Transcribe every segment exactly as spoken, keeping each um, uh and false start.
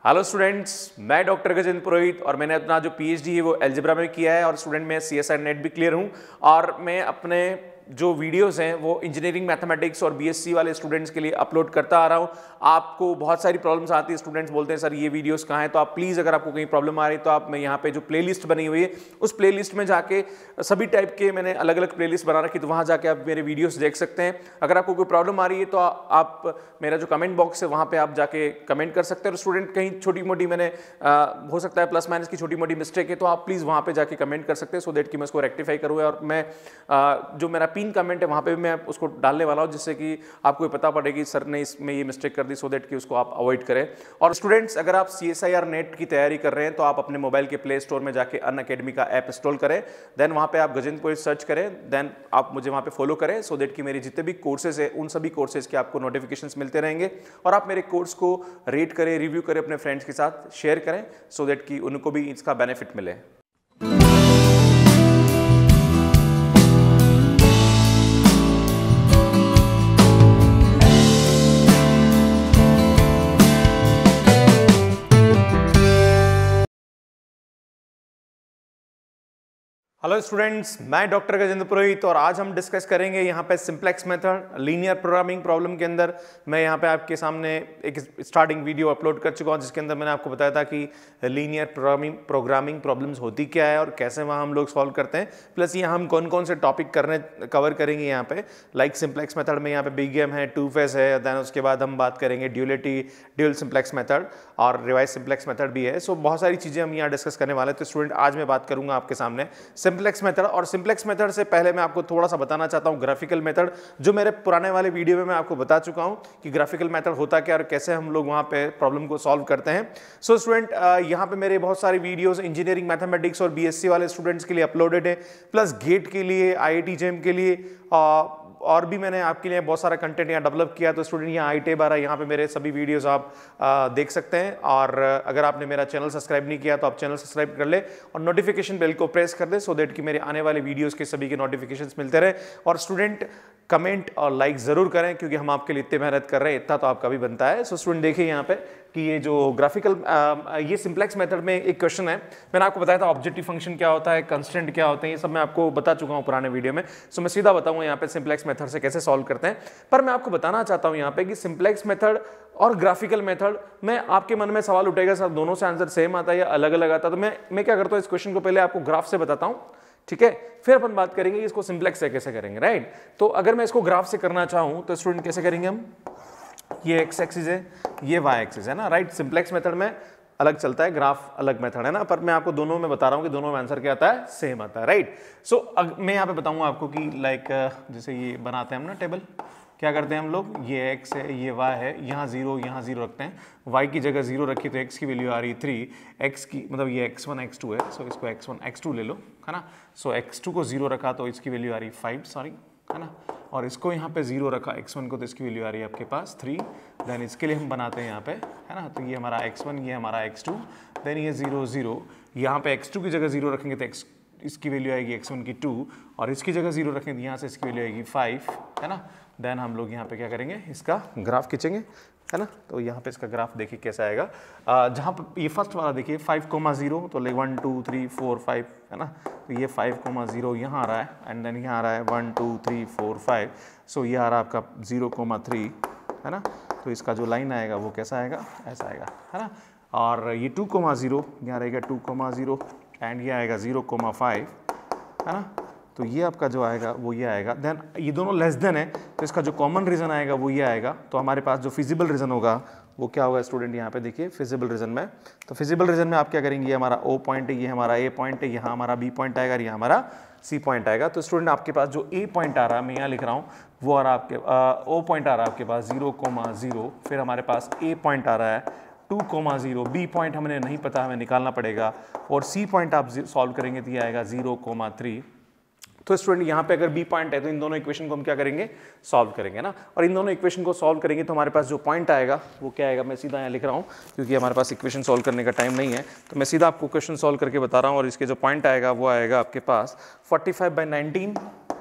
Hello students, मैं doctor Gajendra Purohit और मैंने अपना जो पीएचडी है वो अलजेब्रा में किया है और स्टूडेंट में सीएसआई नेट भी क्लियर हूँ। और मैं अपने जो वीडियोस हैं वो इंजीनियरिंग मैथमेटिक्स और बीएससी वाले स्टूडेंट्स के लिए अपलोड करता आ रहा हूँ। आपको बहुत सारी प्रॉब्लम्स आती है, स्टूडेंट्स बोलते हैं सर ये वीडियोस कहाँ हैं, तो आप प्लीज़ अगर आपको कहीं प्रॉब्लम आ रही है तो आप मैं यहाँ पे जो प्लेलिस्ट बनी हुई है उस प्लेलिस्ट में जाके सभी टाइप के मैंने अलग अलग प्लेलिस्ट बना रखी, तो वहाँ जाके आप मेरे वीडियोस देख सकते हैं। अगर आपको कोई प्रॉब्लम आ रही है तो आप मेरा जो कमेंट बॉक्स है वहाँ पे आप जाके कमेंट कर सकते हैं। और स्टूडेंट कहीं छोटी मोटी मैंने आ, हो सकता है प्लस माइनस की छोटी मोटी मिस्टेक है तो आप प्लीज़ वहाँ पे जाके कमेंट कर सकते हैं, सो दैट कि मैं उसको रेक्टिफाई करूँ। और मैं आ, जो मेरा पिन कमेंट है वहाँ पे मैं उसको डालने वाला हूँ, जिससे कि आपको पता पड़े कि सर ने इसमें ये मिस्टेक कर दी, सो दैट कि उसको आप अवॉइड करें। और स्टूडेंट्स, अगर आप C S I R NET की तैयारी कर रहे हैं तो आप अपने मोबाइल के प्ले स्टोर में जाके अनअकैडमी का ऐप इंस्टॉल करें, देन वहाँ पे आप गजेंद्र पुरोहित सर्च करें, देन आप मुझे वहाँ पे फॉलो करें, सो दैट कि मेरे जितने भी कोर्सेज है उन सभी कोर्सेज के आपको नोटिफिकेशंस मिलते रहेंगे। और आप मेरे कोर्स को रेट करें, रिव्यू करें, अपने फ्रेंड्स के साथ शेयर करें, सो दैट कि उनको भी इसका बेनिफिट मिले। हेलो स्टूडेंट्स, मैं डॉक्टर गजेंद्र पुरोहित और आज हम डिस्कस करेंगे यहाँ पे simplex method linear programming problem के अंदर। मैं यहाँ पे आपके सामने एक स्टार्टिंग वीडियो अपलोड कर चुका हूँ जिसके अंदर मैंने आपको बताया था कि लीनियर प्रोग्रामिंग प्रोग्रामिंग प्रॉब्लम्स होती क्या है और कैसे वहाँ हम लोग सॉल्व करते हैं, प्लस यहाँ हम कौन कौन से टॉपिक करने कवर करेंगे यहाँ पे। लाइक सिंप्लेक्स मेथड में यहाँ पे बिग गेम है, टू फेज है, देन उसके बाद हम बात करेंगे ड्यूलिटी, ड्यूल सिंप्लेक्स मेथड और रिवाइज सिंप्लेक्स मेथड भी है। सो बहुत सारी चीज़ें हम यहाँ डिस्कस करने वाले हैं। तो स्टूडेंट, आज मैं बात करूँगा आपके सामने सिंप्लेक्स मेथड। और सिंप्लेक्स मेथड से पहले मैं आपको थोड़ा सा बताना चाहता हूं ग्राफिकल मेथड, जो मेरे पुराने वाले वीडियो में मैं आपको बता चुका हूं कि ग्राफिकल मेथड होता क्या और कैसे हम लोग वहां पे प्रॉब्लम को सॉल्व करते हैं। सो स्टूडेंट, यहां पे मेरे बहुत सारे वीडियोस इंजीनियरिंग मैथमेटिक्स और बीएससी वाले स्टूडेंट्स के लिए अपलोडेड है, प्लस गेट के लिए, आईआईटी जेम के लिए आ, और भी मैंने आपके लिए बहुत सारा कंटेंट यहाँ डेवलप किया। तो स्टूडेंट, यहाँ आई टेब आ रहा है, यहाँ पे मेरे सभी वीडियोस आप आ, देख सकते हैं। और अगर आपने मेरा चैनल सब्सक्राइब नहीं किया तो आप चैनल सब्सक्राइब कर ले और नोटिफिकेशन बेल को प्रेस कर दे, सो दैट कि मेरे आने वाले वीडियोस के सभी के नोटिफिकेशंस मिलते रहे। और स्टूडेंट, कमेंट और लाइक जरूर करें, क्योंकि हम आपके लिए इतने मेहनत कर रहे हैं, इतना तो आपका भी बनता है। सो स्टूडेंट, देखिए यहाँ पे कि ये जो ग्राफिकल ये सिंप्लेक्स मेथड में एक क्वेश्चन है। मैंने आपको बताया था ऑब्जेक्टिव फंक्शन क्या होता है, कंस्टेंट क्या होते हैं, ये सब मैं आपको बता चुका हूँ पुराने वीडियो में। सो मैं सीधा बताऊंगा यहाँ पे सिंप्लेक्स मेथड से कैसे सॉल्व करते हैं। पर मैं आपको बताना चाहता हूँ यहाँ पे कि सिंप्लेक्स मेथड और ग्राफिकल मेथड में आपके मन में सवाल उठेगा, सर दोनों से आंसर सेम आता है या अलग अलग आता है। तो मैं मैं क्या करता हूँ, इस क्वेश्चन को पहले आपको ग्राफ से बताता हूँ, ठीक है, फिर अपन बात करेंगे इसको सिंप्लेक्स से कैसे करेंगे, राइट। तो अगर मैं इसको ग्राफ से करना चाहूं तो स्टूडेंट कैसे करेंगे हम, ये एक्स एक्सिस है, ये वाई एक्सिस है ना, राइट। सिंप्लेक्स मेथड में अलग चलता है, ग्राफ अलग मेथड है ना, पर मैं आपको दोनों में बता रहा हूं कि दोनों में आंसर क्या आता है, सेम आता है, राइट। सो so, मैं यहाँ पे बताऊंगा आपको कि लाइक जैसे ये बनाते हैं हम ना टेबल, क्या करते हैं हम लोग, ये x है, ये y है, यहाँ जीरो यहाँ जीरो रखते हैं, y की जगह जीरो रखी तो x की वैल्यू आ रही है थ्री, x की मतलब ये एक्स वन एक्स टू है, सो इसको एक्स वन एक्स टू ले लो, है ना। सो एक्स टू को जीरो रखा तो इसकी वैल्यू आ रही है फाइव, सॉरी, है ना। और इसको यहाँ पे जीरो रखा एक्स वन को तो इसकी वैल्यू आ रही है आपके पास थ्री। देन इसके लिए हम बनाते हैं यहाँ पे, है ना, तो ये हमारा एक्स वन, ये हमारा एक्स टू, देन ये जीरो जीरो, यहाँ पे एक्स टू की जगह जीरो रखेंगे तो एक्स इसकी वैल्यू आएगी एक्स वन की टू, और इसकी जगह जीरो रखेंगे तो यहाँ से इसकी वैल्यू आएगी फाइव, है ना। देन हम लोग यहाँ पे क्या करेंगे, इसका ग्राफ खींचेंगे, है ना। तो यहाँ पे इसका ग्राफ देखिए कैसा आएगा, जहाँ पे ये फर्स्ट वाला देखिए फाइव कोमा जीरो, तो like one two three four five, है ना। तो ये फाइव कोमा जीरो यहाँ आ रहा है, एंड देन यहाँ आ रहा है one two three four five, so ये आ रहा है आपका जीरो कोमा थ्री, है ना। तो इसका जो लाइन आएगा वो कैसा आएगा, ऐसा आएगा, है ना। और ये टू कोमा जीरो यहाँ रहेगा टू कोमा जीरो, एंड ये आएगा जीरो कोमा फाइव, है ना। तो ये आपका जो आएगा वो ये आएगा। देन ये दोनों लेस देन है तो इसका जो कॉमन रीजन आएगा वो ये आएगा। तो हमारे पास जो फिजिबल रीजन होगा वो क्या होगा स्टूडेंट, यहाँ पे देखिए फिजिबल रीजन में, तो फिजिबल रीजन में आप क्या करेंगे, ये हमारा ओ पॉइंट है, ये हमारा ए पॉइंट है, यहाँ हमारा बी पॉइंट आएगा, ये हमारा सी पॉइंट आएगा। तो स्टूडेंट, आपके पास जो ए पॉइंट आ रहा है, मैं यहाँ लिख रहा हूँ, वो आ रहा है आपके ओ पॉइंट आ रहा है आपके पास जीरो कोमा जीरो, फिर हमारे पास ए पॉइंट आ रहा है two comma zero, B point हमें नहीं पता, हमें निकालना पड़ेगा, और सी पॉइंट आप सॉल्व करेंगे तो ये आएगा जीरो कोमा थ्री। तो स्टूडेंट, यहाँ पे अगर बी पॉइंट है तो इन दोनों इक्वेशन को हम क्या करेंगे, सॉल्व करेंगे ना। और इन दोनों इक्वेशन को सॉल्व करेंगे तो हमारे पास जो पॉइंट आएगा वो क्या आएगा, मैं सीधा यहाँ लिख रहा हूँ क्योंकि हमारे पास इक्वेशन सॉल्व करने का टाइम नहीं है, तो मैं सीधा आपको क्वेश्चन सॉल्व करके बता रहा हूँ। और इसके जो पॉइंट आएगा वो आएगा आपके पास फोर्टी फाइव बाई नाइनटीन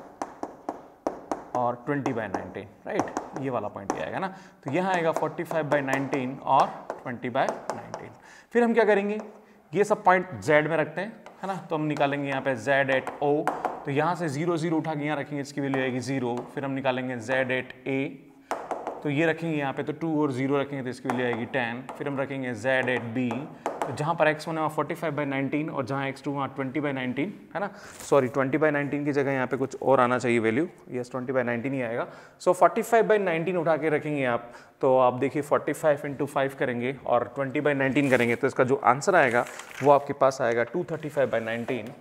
और ट्वेंटी बाई नाइनटीन, राइट, ये वाला पॉइंट ये आएगा ना। तो यहाँ आएगा फोर्टी फाइव बाई नाइनटीन और ट्वेंटी बाई नाइनटीन। साइड। फिर हम क्या करेंगे, ये सब पॉइंट z में रखते हैं, है ना, तो हम निकालेंगे यहाँ पे z एट o, तो यहाँ से जीरो जीरो उठा के यहाँ रखेंगे, इसकी वैल्यू आएगी जीरो। फिर हम निकालेंगे z एट a, तो ये रखेंगे यहाँ पे, तो टू और जीरो रखेंगे तो इसकी वैल्यू आएगी टेन। फिर हम रखेंगे z एट b, तो जहाँ पर x वन है वहाँ फोर्टी फाइव बाई नाइनटीन और जहाँ x टू वहाँ ट्वेंटी बाई नाइनटीन, है ना, सॉरी ट्वेंटी बाई नाइनटीन की जगह यहाँ पे कुछ और आना चाहिए value, yes twenty by nineteen ही आएगा। So forty five by nineteen उठा के रखेंगे आप, तो आप देखिए फोर्टी फाइव इंटू फाइव करेंगे और ट्वेंटी बाई नाइनटीन करेंगे, तो इसका जो आंसर आएगा वो आपके पास आएगा two thirty five by nineteen.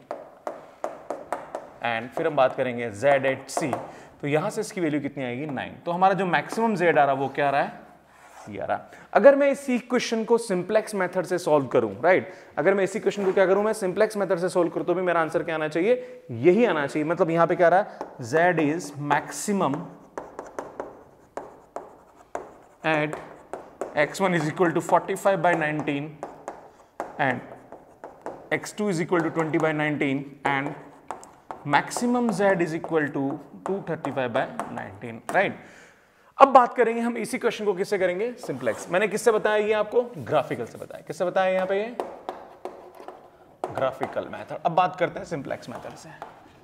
And फिर हम बात करेंगे z एट c, तो यहाँ से इसकी वैल्यू कितनी आएगी, नाइन। तो हमारा जो मैक्सिमम z आ रहा है वो क्या आ रहा है, ये आ रहा है। अगर मैं इसी क्वेश्चन को सिंप्लेक्स मेथड से सॉल्व करूं, राइट, अगर मैं इसी क्वेश्चन को क्या करूं, मैं सिंप्लेक्स मेथड से सॉल्व करूं, तो भी मेरा आंसर क्या आना चाहिए, यही आना चाहिए। मतलब यहां पे क्या आ रहा है, z is maximum at x one is equal to forty five by nineteen and x two is equal to twenty by nineteen and maximum z is equal to two thirty five by nineteen, right. अब बात करेंगे हम इसी question को किससे करेंगे, simplex. मैंने किससे बताया ये आपको, ग्राफिकल से बताया। किससे बताया यहाँ पे, ये ग्राफिकल मेथड। अब बात करते हैं सिंप्लेक्स मेथड से,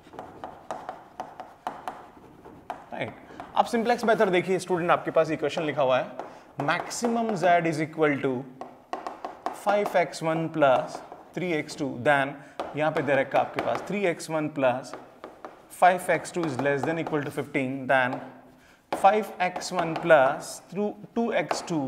राइट। अब सिंप्लेक्स मेथड देखिए स्टूडेंट, आपके पास इक्वेशन लिखा हुआ है, maximum z is equal to five x one plus three x two, then यहाँ पे दे रखा आपके पास three x one plus five x two is less than equal to fifteen, then five x one plus two x two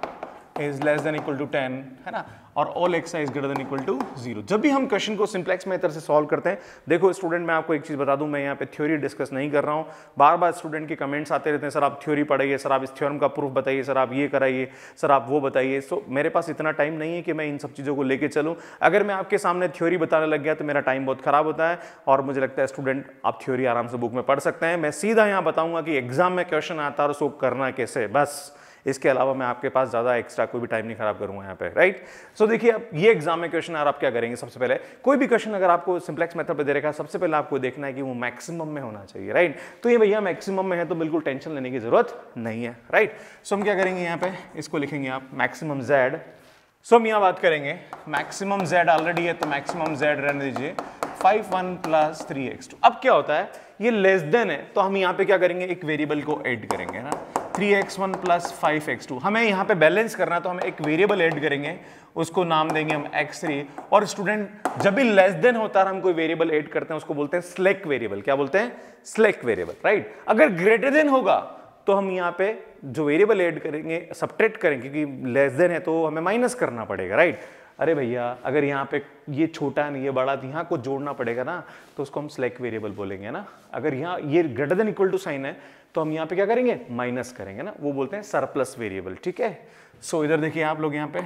is less than equal to ten, है ना, और all x is greater than equal to zero. जब भी हम question को simplex method से solve करते हैं, देखो स्टूडेंट मैं आपको एक चीज बता दूं, मैं यहाँ पे थ्योरी डिस्कस नहीं कर रहा हूँ। बार बार स्टूडेंट के कमेंट्स आते रहते हैं, सर आप थ्योरी पढ़ाइए, सर आप इस थ्योरम का प्रूफ बताइए, सर आप ये कराइए, सर आप वो बताइए। सो मेरे पास इतना टाइम नहीं है कि मैं इन सब चीज़ों को लेके चलूँ। अगर मैं आपके सामने थ्योरी बताने लग गया तो मेरा टाइम बहुत खराब होता है और मुझे लगता है स्टूडेंट आप थ्योरी आराम से बुक में पढ़ सकते हैं। मैं सीधा यहाँ बताऊंगा कि एग्जाम में क्वेश्चन आता है और उसको करना कैसे, बस। इसके अलावा मैं आपके पास ज़्यादा एक्स्ट्रा कोई भी टाइम नहीं खराब करूंगा यहाँ पे, राइट। सो देखिए अब ये एग्जाम में क्वेश्चन यार आप क्या करेंगे, सबसे पहले कोई भी क्वेश्चन अगर आपको सिंप्लेक्स मेथड पे दे रखा है, सबसे पहले आपको देखना है कि वो मैक्सिमम में होना चाहिए, राइट। तो ये भैया मैक्सिमम में है तो बिल्कुल टेंशन लेने की जरूरत नहीं है, राइट। सो हम क्या करेंगे यहाँ पे, इसको लिखेंगे आप मैक्सिमम z। सो हम यहाँ बात करेंगे मैक्सिमम z ऑलरेडी है तो मैक्सिमम z रहने दीजिए five one plus three x two. अब क्या होता है, ये लेस देन है तो हम यहाँ पे क्या करेंगे, एक वेरिएबल को ऐड करेंगे ना, three x one plus five x two. हमें यहाँ पे बैलेंस करना है तो हम एक वेरिएबल ऐड करेंगे, उसको नाम देंगे हम एक्स थ्री। और स्टूडेंट जब भी लेस देन होता है हम कोई वेरिएबल ऐड करते हैं उसको बोलते हैं स्लैक वेरिएबल। क्या बोलते हैं, स्लैक वेरिएबल, राइट। अगर ग्रेटर देन होगा तो हम यहाँ पे जो वेरिएबल ऐड करेंगे सब्ट्रैक्ट करेंगे, क्योंकि लेस देन है तो हमें माइनस करना पड़ेगा, राइट। अरे भैया अगर यहाँ पे ये छोटा है नहीं ये बड़ा, यहाँ को जोड़ना पड़ेगा ना, तो उसको हम स्लैक वेरिएबल बोलेंगे ना। अगर यहाँ ये greater than equal to sign है तो हम यहाँ पे क्या करेंगे, माइनस करेंगे ना, वो बोलते हैं सरप्लस वेरिएबल, ठीक है। सो इधर देखिए आप लोग यहाँ पे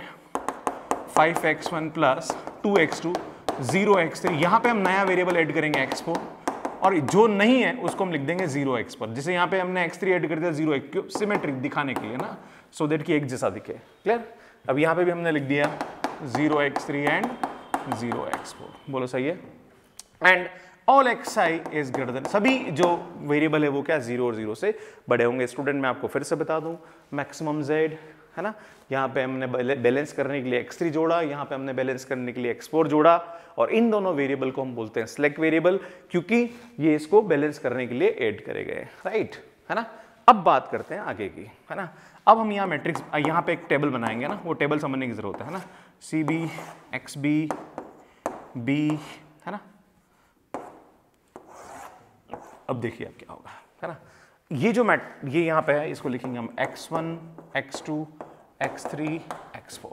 five x one plus two x two zero x three, यहाँ पे हम नया वेरिएबल ऐड करेंगे एक्स फोर, और जो नहीं है उसको हम लिख देंगे जीरो एक्स पर। जैसे यहाँ पे हमने एक्स थ्री ऐड कर दिया जीरो एक्स, सिमेट्रिक दिखाने के लिए ना, सो देट कि एक जैसा दिखे, क्लियर। अब यहाँ पे भी हमने लिख दिया zero x three and zero x four, बोलो सही है। And all x i is greater than, सभी जो वेरिएबल है वो क्या, जीरो और जीरो से बड़े होंगे। स्टूडेंट मैं आपको फिर से बता दूं, मैक्सिमम जेड है ना, यहाँ पे हमने बैलेंस करने के लिए एक्स थ्री जोड़ा, यहाँ पे हमने बैलेंस करने के लिए एक्स फोर जोड़ा, और इन दोनों वेरिएबल को हम बोलते हैं स्लैक वेरिएबल, क्योंकि ये इसको बैलेंस करने के लिए ऐड करे गए, राइट, है ना। अब बात करते हैं आगे की, है ना। अब हम यहाँ मैट्रिक्स, यहाँ पे एक टेबल बनाएंगे ना, वो टेबल समझने की जरूरत है ना, C B x B B, है ना। अब देखिए अब क्या होगा, है ना। ये जो मैट ये यहाँ पे है इसको लिखेंगे हम x one x two x three x four.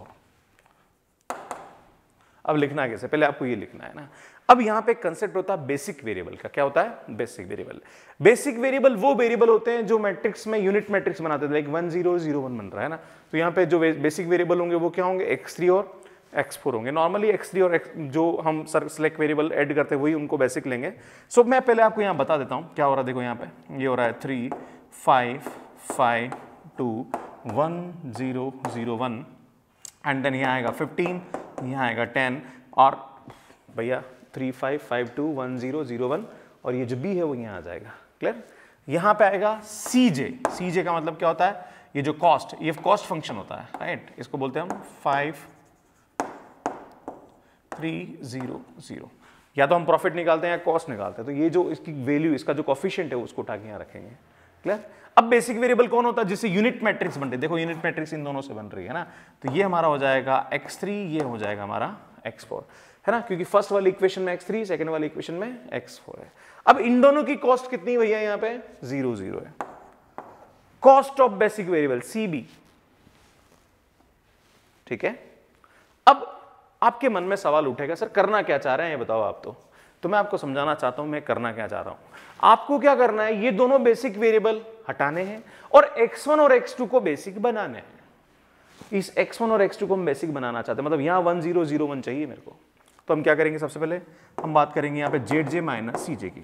अब लिखना है कैसे, पहले आपको ये लिखना है ना। अब यहाँ पे कंसेप्ट होता है बेसिक वेरिएबल का। क्या होता है, बेसिक वेरिएबल। बेसिक वेरिएबल वो वेरिएबल होते हैं जो मैट्रिक्स में यूनिट मैट्रिक्स बनाते थे, like one zero zero one बन रहा है ना, तो यहाँ पे जो बेसिक वेरिएबल होंगे वो क्या होंगे, एक्स थ्री और एक्स फोर होंगे। नॉर्मली एक्स थ्री और X, जो हम सर सेलेक्ट वेरिएबल ऐड करते हैं वही उनको बेसिक लेंगे। सो so, मैं पहले आपको यहाँ बता देता हूँ क्या हो रहा है। देखो यहाँ पे ये हो रहा है three five five two one zero zero one, and then यहाँ आएगा फिफ्टीन, यहाँ आएगा टेन, और भैया three five five two one zero zero one, और ये जो बी है वो यहाँ आ जाएगा, क्लियर। यहाँ पे आएगा सी जे। सी जे का मतलब क्या होता है, ये जो कॉस्ट, ये कॉस्ट फंक्शन होता है, राइट। इसको बोलते हैं हम फाइव थ्री जीरो जीरो। या तो हम प्रॉफिट निकालते हैं या कॉस्ट निकालते हैं, तो ये जो इसकी वैल्यू, इसका जो कोफिशिएंट है उसको उठा के यहाँ रखेंगे। क्लियर? अब बेसिक वेरिएबल कौन होता है? जिससे यूनिट मैट्रिक्स बनते हैं। देखो यूनिट मैट्रिक्स इन दोनों से बन रही है ना, तो ये हमारा हो जाएगा एक्स थ्री, ये हो जाएगा हमारा एक्स फोर, है ना, क्योंकि फर्स्ट वाली इक्वेशन में एक्स थ्री, सेकंड वाली इक्वेशन में एक्स फोर है। अब इन दोनों की कॉस्ट कितनी भैया? यहाँ पे जीरो जीरो है। Cost of basic variable CB, ठीक है। अब आपके मन में सवाल उठेगा, सर करना क्या चाह रहे हैं ये बताओ आप। तो तो मैं आपको समझाना चाहता हूं मैं करना क्या चाह रहा हूं। आपको क्या करना है, ये दोनों बेसिक वेरिएबल हटाने हैं और एक्स वन और एक्स टू को बेसिक बनाने हैं। इस एक्स वन और एक्स टू को हम बेसिक बनाना चाहते हैं, मतलब यहां वन जीरो जीरो वन चाहिए मेरे को। तो हम क्या करेंगे, सबसे पहले हम बात करेंगे यहाँ पे जेड जे माइनस सी जे की,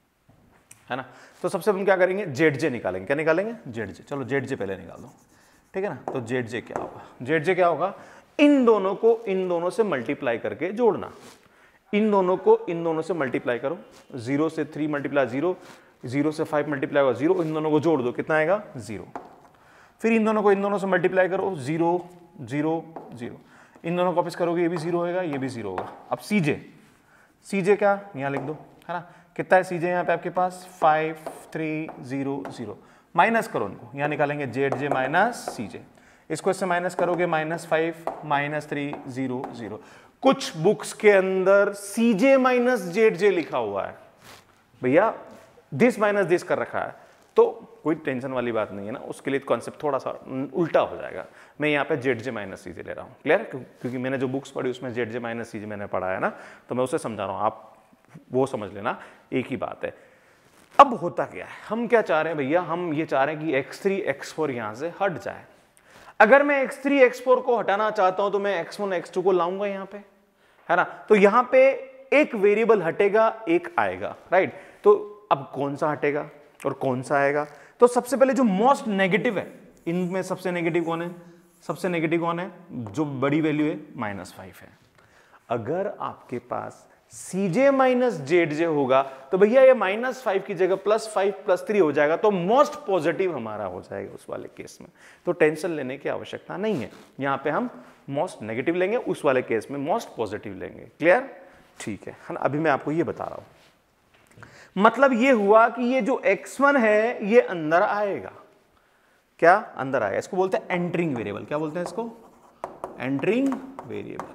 है ना। तो सबसे हम क्या करेंगे, जेड जे निकालेंगे। क्या निकालेंगे? Z j. चलो जेड जे पहले निकाल दो, ठीक है ना। तो जेड जे क्या होगा? जेड जे क्या होगा? इन दोनों को इन दोनों से मल्टीप्लाई करके जोड़ना। इन दोनों को इन दोनों से मल्टीप्लाई करो, जीरो से थ्री मल्टीप्लाई जीरो, जीरो से फाइव मल्टीप्लाई होगा जीरो, इन दोनों को जोड़ दो, कितना आएगा? जीरो। फिर इन दोनों को इन दोनों से मल्टीप्लाई करो, जीरो जीरो जीरो, इन दोनों को वापस करोगे, ये भी जीरो होगा, ये भी जीरो होगा। अब सीजे, सीजे क्या यहाँ लिख दो, है ना। कितना है सीजे यहाँ पे आपके पास? Five three zero zero. Minus करो उनको, यहाँ निकालेंगे जेड जे माइनस सीजे। इसको इससे माइनस करोगे, minus five minus three zero zero. कुछ बुक्स के अंदर सीजे माइनस जेड जे लिखा हुआ है भैया, दिस माइनस दिस कर रखा है, तो कोई टेंशन वाली बात नहीं है ना, उसके लिए कॉन्सेप्ट थोड़ा सा उल्टा हो जाएगा। मैं यहाँ पे जेड जे माइनस सीजे ले रहा हूँ। क्लियर? क्योंकि मैंने जो बुक्स पढ़ी उसमें जेड जे माइनस सीजे मैंने पढ़ा है ना, तो मैं उसे समझा रहा हूँ, आप वो समझ लेना, एक ही बात है। अब होता क्या है, हम क्या चाह रहे हैं भैया, हम ये चाह रहे हैं कि एक्स थ्री एक्स फोर यहाँ से हट जाए। अगर मैं एक्स थ्री एक्स फोर को हटाना चाहता हूं तो मैं एक्स वन एक्स टू को लाऊंगा यहाँ पे, है ना। तो यहाँ पे एक वेरिएबल हटेगा, एक आएगा, राइट। तो अब कौन सा हटेगा और कौन सा आएगा? तो सबसे पहले जो मोस्ट नेगेटिव है, इनमें सबसे नेगेटिव कौन है? सबसे नेगेटिव कौन है? जो बड़ी वैल्यू है माइनस फाइव है। अगर आपके पास सीजे माइनस जेड जे होगा तो भैया ये माइनस फाइव की जगह प्लस फाइव प्लस थ्री हो जाएगा, तो मोस्ट पॉजिटिव हमारा हो जाएगा उस वाले केस में। तो टेंशन लेने की आवश्यकता नहीं है, यहाँ पे हम मोस्ट नेगेटिव लेंगे, उस वाले केस में मोस्ट पॉजिटिव लेंगे। क्लियर? ठीक है ना। अभी मैं आपको ये बता रहा हूं, मतलब ये हुआ कि ये जो एक्स वन है ये अंदर आएगा। क्या अंदर आएगा? इसको बोलते हैं एंटरिंग वेरिएबल। क्या बोलते हैं इसको? Entering variable.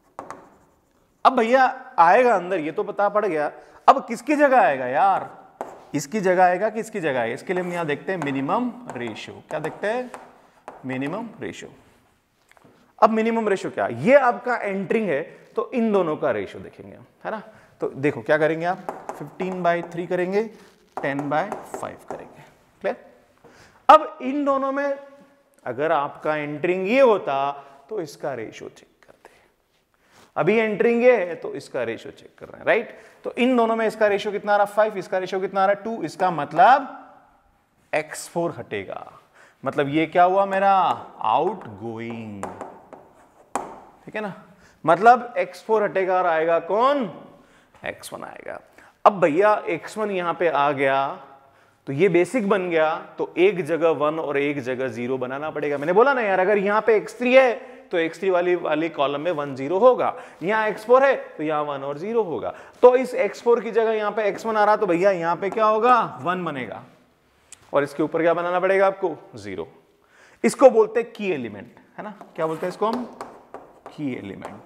अब भैया आएगा अंदर, ये तो पता पड़ गया। अब किसकी जगह आएगा यार? इसकी जगह आएगा कि इसकी जगह आएगा? इसके लिए हम यहां देखते हैं मिनिमम रेशियो। क्या देखते हैं? Minimum ratio. अब मिनिमम रेशियो क्या? ये आपका एंटरिंग है, तो इन दोनों का रेशियो देखेंगे, है ना। तो देखो क्या करेंगे आप, फिफ्टीन बाई थ्री करेंगे, टेन बाय फाइव करेंगे। क्लियर? अब इन दोनों में अगर आपका एंटरिंग ये होता तो इसका रेशियो चेक करते हैं। अभी एंटरिंग ये है तो इसका रेशियो चेक कर रहे हैं, राइट। तो इन दोनों में इसका रेशियो कितना आ रहा? फाइव, इसका रेशियो कितना आ रहा? टू। इसका मतलब एक्स फोर हटेगा, मतलब ये क्या हुआ मेरा? आउट गोइंग, ठीक है ना। मतलब एक्स फोर हटेगा और आएगा कौन? एक्स वन आएगा। अब भैया एक्स वन यहां पे आ गया तो ये बेसिक बन गया, तो एक जगह वन और एक जगह जीरो बनाना पड़ेगा। मैंने बोला ना यार, अगर यहां पे एक्स थ्री है तो एक्स थ्री वाली वाली कॉलम में वन जीरो होगा, यहां एक्स फोर है तो यहां वन और जीरो होगा। तो इस एक्स फोर की जगह यहां पे एक्स वन आ रहा, तो भैया यहां पे क्या होगा? वन बनेगा, और इसके ऊपर क्या बनाना पड़ेगा आपको? जीरो। इसको बोलते हैं की एलिमेंट, है ना। क्या बोलते हैं इसको हम? की एलिमेंट।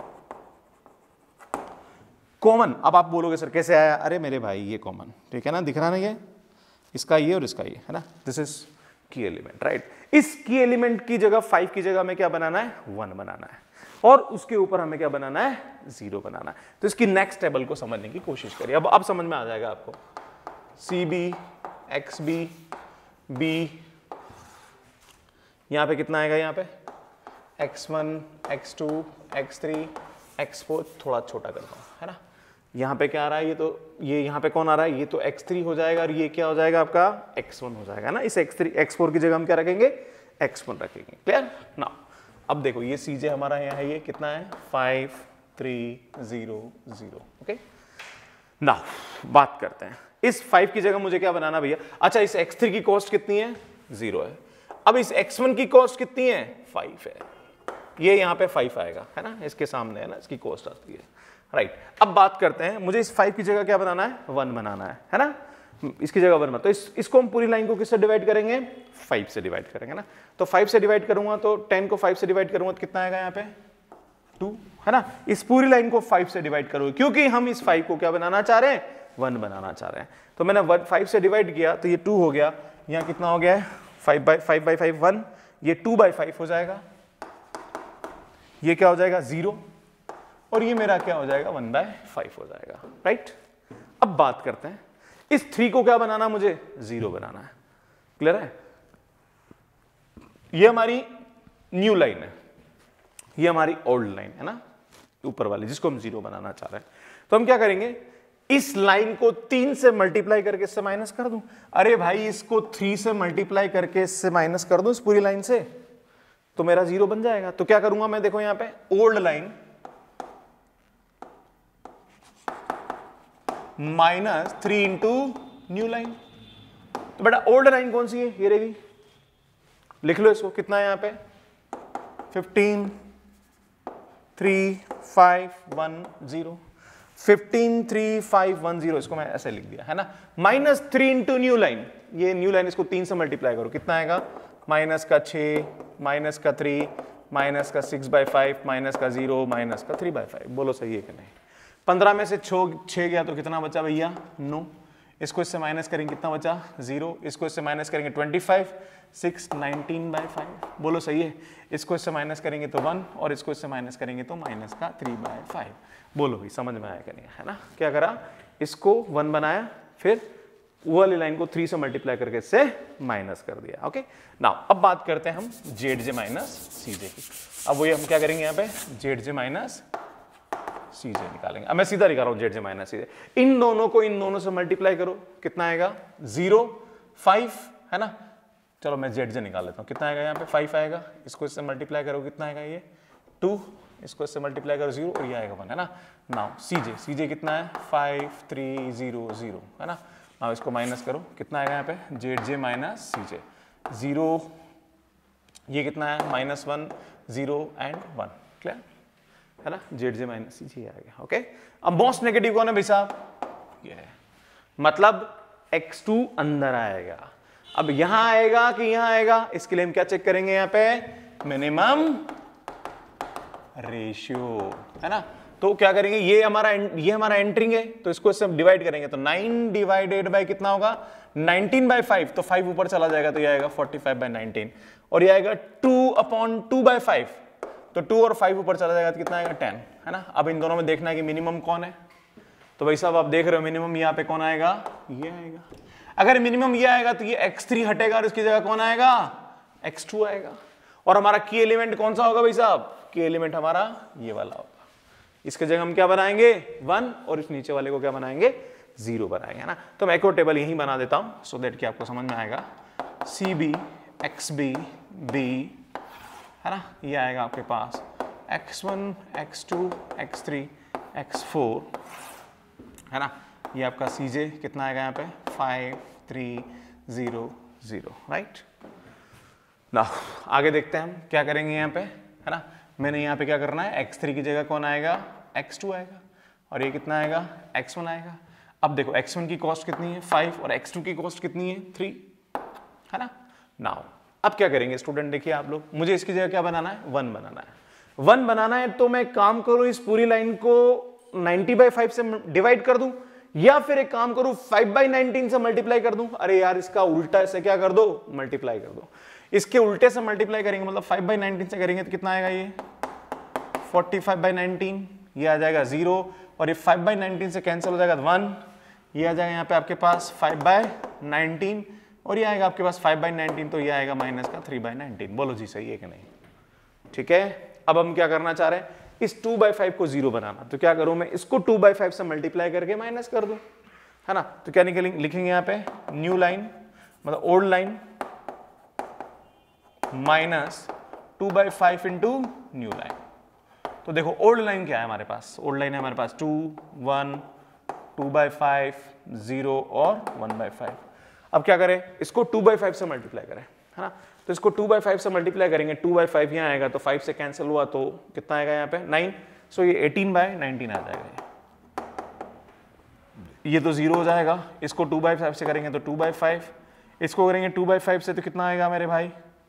कॉमन। अब आप बोलोगे सर कैसे आया? अरे मेरे भाई ये कॉमन, ठीक है ना, दिख रहा ना, ये इसका ये और इसका ये, है ना। This is key element, right. इस की एलिमेंट की जगह फाइव की जगह में क्या बनाना है? वन बनाना है, और उसके ऊपर हमें क्या बनाना है? जीरो बनाना है। तो इसकी नेक्स्ट टेबल को समझने की कोशिश करिए। अब अब समझ में आ जाएगा आपको। C B x B B, यहां पे कितना आएगा? यहां पे x one x two x three x four, थोड़ा छोटा करता हूं, है ना। यहाँ पे क्या आ रहा है? ये तो ये यहाँ पे कौन आ रहा है? ये तो एक्स थ्री हो जाएगा, और ये क्या हो जाएगा आपका? एक्स वन हो जाएगा ना। इस एक्स थ्री एक्स फोर की जगह हम क्या रखेंगे? एक्स वन रखेंगे। क्लियर ना। अब देखो ये सीजे हमारा यहाँ है, ये कितना है? Five three zero zero. Okay ना, बात करते हैं इस फाइव की जगह मुझे क्या बनाना भैया? अच्छा, इस एक्स थ्री की कॉस्ट कितनी है? जीरो है। अब इस एक्स वन की कॉस्ट कितनी है? फाइव है। ये यहाँ पे फाइव आएगा, है ना, इसके सामने है ना, इसकी कॉस्ट आती है, राइट। अब बात करते हैं, मुझे इस फाइव की जगह क्या बनाना है, वन बनाना है, है ना, इसकी जगह वन बना, तो इस, इसको हम पूरी लाइन को किससे डिवाइड करेंगे, फाइव से डिवाइड करेंगे ना। तो फाइव से डिवाइड करूंगा तो टेन को फाइव से डिवाइड करूंगा तो कितना आएगा यहाँ पे, टू, है ना। इस पूरी लाइन को फाइव से डिवाइड करोगे क्योंकि हम इस फाइव को क्या बनाना चाह रहे हैं, वन बनाना चाह रहे हैं। तो मैंने वन फाइव से डिवाइड किया तो ये टू हो गया, यहाँ कितना हो गया है, five by five by five one, ये टू बाई फाइव हो जाएगा, ये क्या हो जाएगा जीरो, और ये मेरा क्या हो जाएगा, वन बाय फाइव हो जाएगा, राइट। अब बात करते हैं, इस थ्री को क्या बनाना, मुझे जीरो बनाना है, क्लियर है। ये हमारी न्यू लाइन है, ये हमारी ओल्ड लाइन है ना, ऊपर वाली, जिसको हम जीरो बनाना चाह रहे हैं। तो हम क्या करेंगे, इस लाइन को तीन से मल्टीप्लाई करके इससे माइनस कर दूं। अरे भाई, इसको थ्री से मल्टीप्लाई करके इससे माइनस कर दूं इस पूरी लाइन से, तो मेरा जीरो बन जाएगा। तो क्या करूंगा मैं, देखो यहां पे old line minus three into new line. तो बेटा ओल्ड लाइन कौन सी है, ये रहेगी, लिख लो इसको, कितना है यहां पे, fifteen three five one zero, fifteen three five one zero, इसको मैं ऐसे लिख दिया, है ना। Minus three into new line, ये न्यू लाइन, इसको तीन से मल्टीप्लाई करो, कितना आएगा, माइनस का छः, माइनस का थ्री, माइनस का सिक्स बाई फाइव, माइनस का जीरो, माइनस का थ्री बाई फाइव। बोलो सही है कि नहीं। पंद्रह में से छः छः गया तो कितना बचा भैया, नौ। इसको इससे माइनस करेंगे कितना बचा, जीरो। इसको इससे माइनस करेंगे twenty five, six nineteen by five. बोलो सही है। इसको इससे माइनस करेंगे तो वन, और इसको इससे माइनस करेंगे तो माइनस का थ्री बाई फाइव। बोलो भाई समझ में आया कि नहीं, है ना। क्या करा, इसको वन बनाया, फिर वो वाली लाइन को थ्री से मल्टीप्लाई करके इससे माइनस कर दिया। ओके नाउ अब बात करते हैं हम जेड जे माइनस सी जे की। अब वही हम क्या करेंगे, यहाँ पे जेड जे माइनस सी जे निकालेंगे। अब मैं सीधा निकाल रहा हूँ जेड जे माइनस सी जे। इन दोनों को इन दोनों से मल्टीप्लाई करो, कितना आएगा, जीरो फाइव, है ना। चलो मैं जेड जे निकाल लेता हूँ, कितना आएगा यहाँ पे, फाइव आएगा। इसको इससे मल्टीप्लाई करो, कितना आएगा, ये टू। इसको इससे मल्टीप्लाई करो, जीरो, और ये आएगा वन, है ना। नाउ सी जे, सी जे कितना है, फाइव थ्री जीरो जीरो, है ना। नाउ इसको माइनस करो, कितना आएगा यहाँ पे, जेड जे माइनस सी जे, जीरो, ये कितना है, minus one, zero and one, clear है ना। जेड जे माइनस सी जे आ गया। ओके अब मोस्ट नेगेटिव कौन है भाई साहब, ये है, मतलब एक्स टू अंदर आएगा। अब यहां आएगा कि यहां आएगा, इसके लिए हम क्या चेक करेंगे, यहाँ पे मिनिमम रेशियो, है ना। तो क्या करेंगे, ये हमारा ये हमारा एंट्रिंग है, तो इसको इससे डिवाइड करेंगे, तो नाइन डिवाइडेड बाय कितना होगा, नाइनटीन बाय फाइव, तो फाइव ऊपर चला जाएगा तो ये आएगा फोर्टी फाइव बाय नाइनटीन, और ये आएगा two upon two by five, तो टू और फाइव ऊपर चला जाएगा तो कितना आएगा, टेन, है ना। अब इन दोनों में देखना है कि मिनिमम कौन है, तो भाई साहब आप देख रहे हो मिनिमम यहाँ पे कौन आएगा, ये आएगा। अगर मिनिमम ये आएगा तो ये एक्स थ्री हटेगा और इसकी जगह कौन आएगा, एक्स टू आएगा। और हमारा की एलिमेंट कौन सा होगा भाई साहब, की एलिमेंट हमारा ये वाला होगा। इसके जगह हम क्या बनाएंगे, वन, और इस नीचे वाले को क्या बनाएंगे, जीरो बनाएंगे, है ना। तो मैं एक और टेबल यही बना देता हूं सो दैट कि आपको समझ में आएगा। C B x B B, है ना, ये आएगा आपके पास X one x two x three x four, है ना। ये आपका सी जे कितना आएगा यहाँ पे, five three zero zero, right ना। आगे देखते हैं हम क्या करेंगे यहाँ पे, है ना। मैंने यहाँ पे क्या करना है, एक्स थ्री की जगह कौन आएगा, एक्स टू आएगा, और ये कितना आएगा, एक्स वन आएगा। अब देखो एक्स वन की कॉस्ट कितनी है, फाइव, और एक्स टू की कॉस्ट कितनी है, थ्री, है ना। नाउ अब क्या करेंगे स्टूडेंट, देखिए आप लोग, मुझे इसकी जगह क्या बनाना है, वन बनाना है। वन बनाना है तो मैं काम करूं, इस पूरी लाइन को नाइनटी बाई फाइव से डिवाइड कर दूं, या फिर एक काम करूं फाइव बाई नाइनटीन से मल्टीप्लाई कर दूं। अरे यार इसका उल्टा ऐसे क्या कर दो, मल्टीप्लाई कर दो। इसके उल्टे से मल्टीप्लाई करेंगे, मतलब फाइव बाई नाइनटीन से करेंगे तो कितना आएगा, ये फोर्टी फाइव बाई नाइनटीन, ये आ जाएगा जीरो, और ये फाइव बाई नाइनटीन से कैंसिल हो जाएगा वन, ये आ जाएगा यहाँ पे आपके पास फाइव बाई नाइनटीन, और ये आएगा आपके पास फाइव बाई नाइनटीन, तो ये आएगा माइनस का थ्री बाई नाइनटीन। बोलो जी सही है कि नहीं, ठीक है। अब हम क्या करना चाह रहे हैं, इस टू बाई फाइव को जीरो बनाना, तो क्या करूं मैं, इसको टू बाई फाइव से मल्टीप्लाई करके माइनस कर दूं, है ना। तो क्या निकलेंगे, लिखेंगे यहाँ पे न्यू लाइन, मतलब old line minus two by five into new line. तो देखो ओल्ड लाइन क्या है हमारे पास, ओल्ड लाइन है हमारे पास two one two by five zero और वन बाई फाइव। अब क्या करें, इसको टू बाई फाइव से मल्टीप्लाई करें, है ना। तो इसको टू बाई फाइव से मल्टीप्लाई करेंगे, टू बाई फाइव यहाँ आएगा तो फाइव से कैंसिल हुआ तो कितना आएगा यहाँ पे नाइन, सो ये एटीन बाय नाइनटीन आ जाएगा, ये तो जीरो हो जाएगा। इसको टू बाई फाइव से करेंगे तो टू बाई फाइव, इसको करेंगे टू बाई फाइव से तो कितना आएगा मेरे भाई,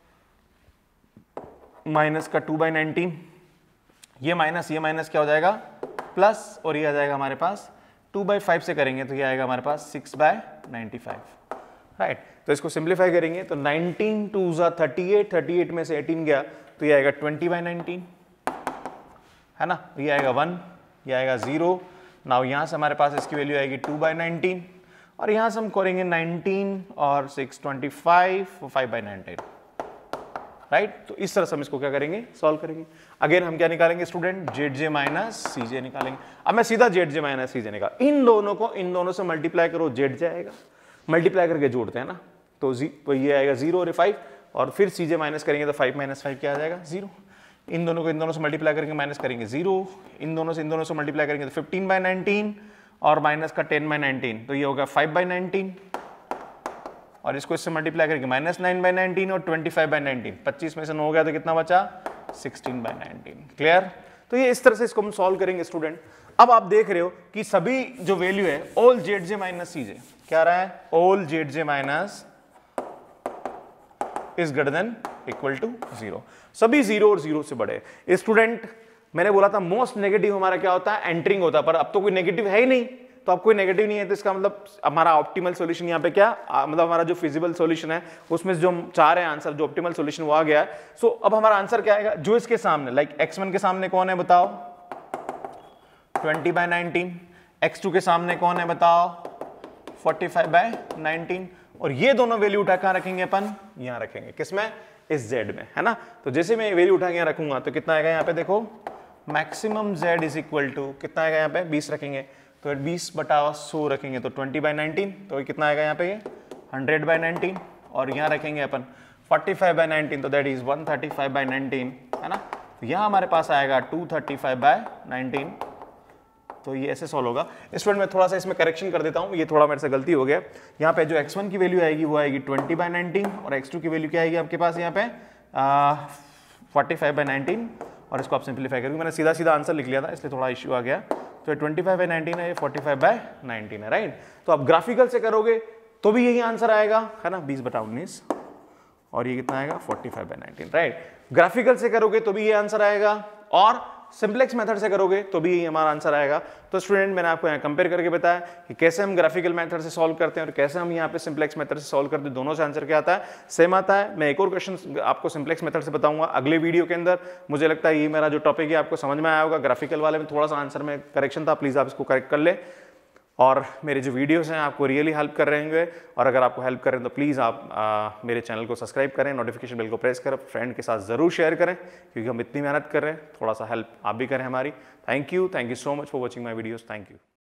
माइनस का टू बाई नाइनटीन, ये माइनस ये माइनस क्या हो जाएगा प्लस, और ये आ जाएगा हमारे पास टू बाई फाइव से करेंगे तो ये आएगा हमारे पास six by ninety five, right. तो इसको सिंप्लीफाई करेंगे तो नाइनटीन टू जा थर्टी एट, थर्टी एट में से एटीन गया तो ये आएगा ट्वेंटी बाई नाइनटीन, है ना। ये आएगा वन, ये आएगा जीरो। नाउ यहाँ से हमारे पास इसकी वैल्यू आएगी टू बाई नाइनटीन, और यहाँ से हम करेंगे नाइनटीन और six twenty five, five by nineteen, right. तो इस तरह से हम इसको क्या करेंगे, सॉल्व करेंगे। अगेन हम क्या निकालेंगे स्टूडेंट, जेड जे माइनस सी जे निकालेंगे। अब मैं सीधा जेड जे माइनस सी जे निकाल, इन दोनों को इन दोनों से मल्टीप्लाई करो, जेड जे आएगा, मल्टीप्लाई करके जोड़ते हैं ना, तो जी तो ये आएगा जीरो और फाइव, और फिर सी जे माइनस करेंगे तो फाइव माइनस फाइव क्या आ जाएगा, जीरो। इन दोनों को इन दोनों से मल्टीप्लाई करके माइनस करेंगे जीरो, इन दोनों से इन दोनों से मल्टीप्लाई करेंगे तो फिफ्टीन बाई नाइनटीन, और माइनस का टेन बाई नाइनटीन, तो ये होगा फाइव बाई नाइनटीन, और इसको इससे मल्टीप्लाई करके माइनस नाइन बाई नाइनटीन और ट्वेंटी फाइव बाई नाइनटीन, पच्चीस में से नौ हो गया तो कितना बचा, सिक्सटीन बाई नाइनटीन। क्लियर। तो ये इस तरह से इसको हम सॉल्व करेंगे स्टूडेंट। अब आप देख रहे हो कि सभी जो वैल्यू है ऑल जेड जे माइनस सी जे क्या रहा है, all Z J minus is greater than equal to zero, सभी जीरो और जीरो से बड़े। स्टूडेंट मैंने बोला था मोस्ट नेगेटिव हमारा क्या होता है, एंटरिंग होता है, पर अब तो कोई नेगेटिव है ही नहीं, तो अब कोई नेगेटिव नहीं है, तो इसका मतलब हमारा ऑप्टिमल सॉल्यूशन यहाँ पे क्या आ, मतलब हमारा जो फिजिबल सॉल्यूशन है उसमें जो हम चाह रहे हैं आंसर, जो ऑप्टिमल सॉल्यूशन वो आ गया है। सो so, अब हमारा आंसर क्या आएगा, जो इसके सामने लाइक एक्स वन के सामने कौन है बताओ, twenty by nineteen, X two के सामने कौन है बताओ, फोर्टी फाइव बाई नाइनटीन, और ये दोनों वैल्यू उठा कहाँ रखेंगे अपन, यहाँ रखेंगे, किसमें, इस जेड में, है ना। तो जैसे मैं वैल्यू उठा के यहाँ रखूंगा तो कितना आएगा यहाँ पे देखो, maximum Z is equal to कितना आएगा यहाँ पे बीस रखेंगे, तो बीस बटा सौ रखेंगे तो ट्वेंटी बाई नाइनटीन, तो कितना आएगा यहाँ पे ये हंड्रेड बाई नाइनटीन, और यहाँ रखेंगे अपन फोर्टी फाइव बाई नाइनटीन, तो that is one thirty five by nineteen, है ना। तो यहाँ हमारे पास आएगा two thirty five by nineteen. तो ये ऐसे सॉल्व होगा। स्टूडेंट मैं थोड़ा सा इसमें करेक्शन कर देता हूँ, ये थोड़ा मेरे से गलती हो गया। यहाँ पे जो एक्स वन की वैल्यू आएगी वो आएगी ट्वेंटी बाई नाइनटीन, और एक्स टू की वैल्यू क्या आएगी आपके पास यहाँ पे फोर्टी फाइव बाई नाइनटीन, और इसको आप सिंप्लीफाई करेंगे, मैंने सीधा सीधा आंसर लिख लिया था इसलिए थोड़ा इश्यू आ गया। तो ट्वेंटी फाइव बाई नाइनटीन है, ये फोर्टी फाइव बाई नाइनटीन है, राइट। तो आप ग्राफिकल से करोगे तो भी यही आंसर आएगा, है ना, बीस बटा उन्नीस, और ये कितना आएगा forty five by nineteen, right. Graphical से करोगे तो भी ये आंसर आएगा, और सिंप्लेक्स मेथड से करोगे तो भी यही हमारा आंसर आएगा। तो स्टूडेंट मैंने आपको यहाँ कंपेयर करके बताया कि कैसे हम ग्राफिकल मेथड से सॉल्व करते हैं और कैसे हम यहाँ पे सिंप्लेक्स मेथड से सॉल्व करते हैं, दोनों से आंसर क्या आता है, सेम आता है। मैं एक और क्वेश्चन आपको सिंप्लेक्स मेथड से बताऊंगा अगले वीडियो के अंदर। मुझे लगता है ये मेरा जो टॉपिक है आपको समझ में आया होगा। ग्राफिकल वाले में थोड़ा सा आंसर में करेक्शन था, प्लीज आप इसको करेक्ट कर ले। और मेरे जो वीडियोस हैं आपको रियली हेल्प कर रहे होंगे, और अगर आपको हेल्प करें तो प्लीज़ आप आ, मेरे चैनल को सब्सक्राइब करें, नोटिफिकेशन बेल को प्रेस करें, फ्रेंड के साथ ज़रूर शेयर करें, क्योंकि हम इतनी मेहनत कर रहे हैं, थोड़ा सा हेल्प आप भी करें हमारी। Thank you, thank you so much for watching my videos, thank you.